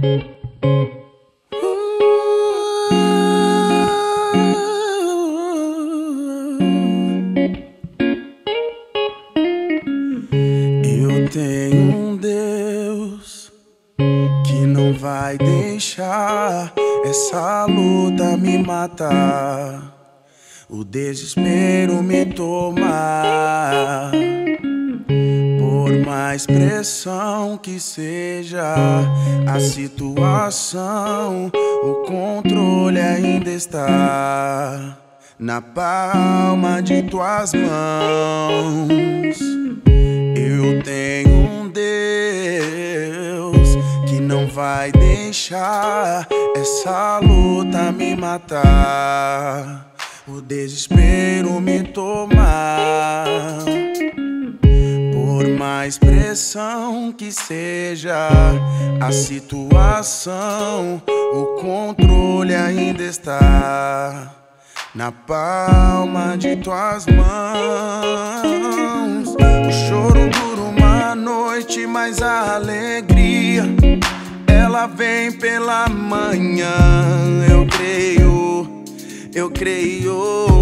Eu tenho um Deus que não vai deixar essa luta me matar, o desespero me tomar. Por mais pressão que seja a situação, o controle ainda está na palma de tuas mãos. Eu tenho um Deus que não vai deixar essa luta me matar, o desespero me tomar. Por mais pressão que seja a situação, o controle ainda está na palma de tuas mãos. O choro dura uma noite, mas a alegria ela vem pela manhã. Eu creio, eu creio.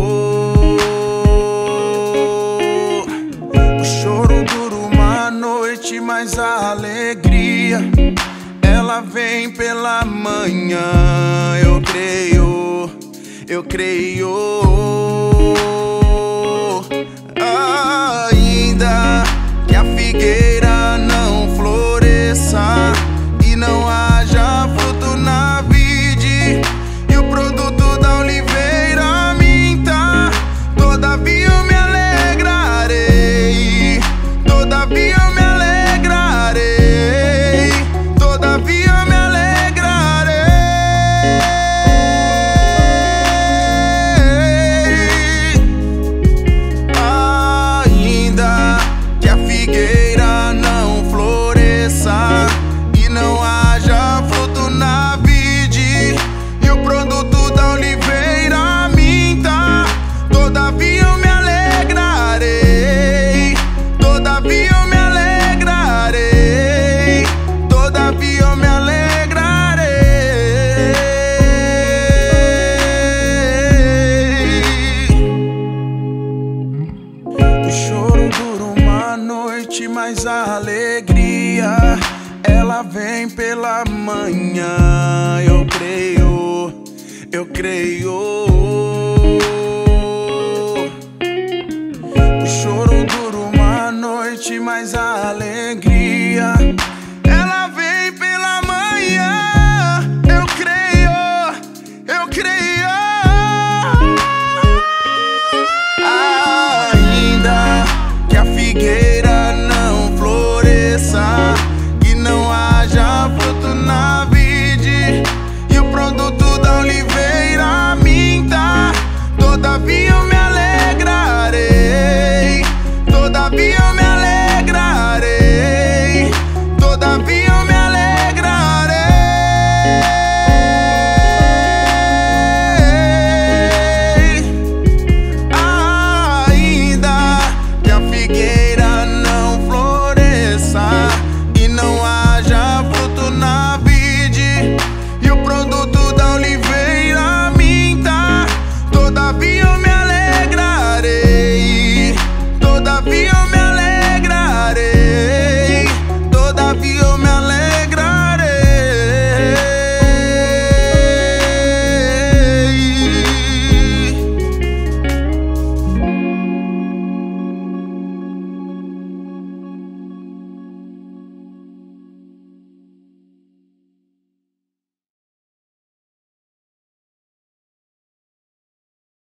O choro dura uma noite, mas a alegria ela vem pela manhã. Eu creio, eu creio. Ainda que a figueira não floresça e não haja fruto na vide, e o produto da oliveira minta, todavia eu me alegrarei, todavia eu me alegrarei, todavia eu me alegrarei. Ainda que a figueira não floresça e não haja fruto na vide, e o produto da oliveira minta, todavia eu me alegrarei, todavia eu me alegrarei, todavia eu me alegrarei. O choro dura uma noite, mas a alegria ela vem pela manhã. Eu creio, eu creio. O choro dura uma noite, mas a alegria